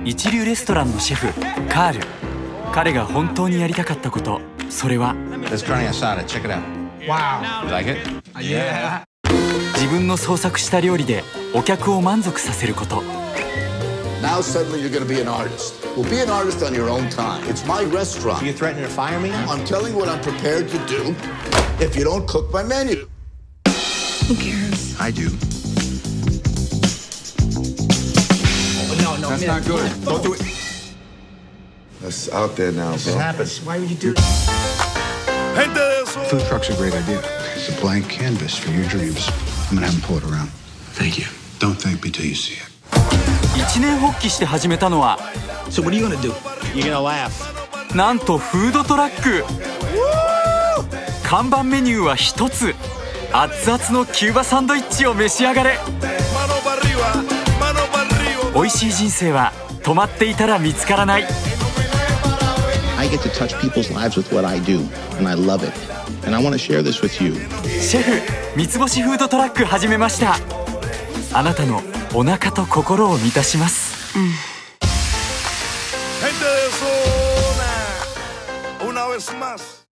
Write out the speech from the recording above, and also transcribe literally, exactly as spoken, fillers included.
一流レストランのシェフカール。彼が本当にやりたかったこと、それは自分の創作した料理でお客を満足させること。 Now suddenly you're going to be an artist. Well, be an artist on your own time. It's my restaurant. You threatening to fire me? I'm telling you what I'm prepared to do if you don't cook my menu. Who cares? I do. Oh, no, no, That's man. not good. Don't do it. That's out there now, This bro. happens. Why would you do that? Food truck's a great idea. It's a blank canvas for your dreams. I'm gonna have them pull it around. Thank you. Don't thank me till you see it. 一年発起して始めたのは So what are you gonna do? You're gonna laugh. なんとフードトラック。看板メニューは一つ、熱々のキューバサンドイッチを召し上がれ。美味しい人生は止まっていたら見つからない。 I get to touch people's lives with what I do, and I love it. And I want to share this with you. シェフ三つ星フードトラック始めました。あなたのお腹と心を満たします、うん、 Gente de zona, una vez más.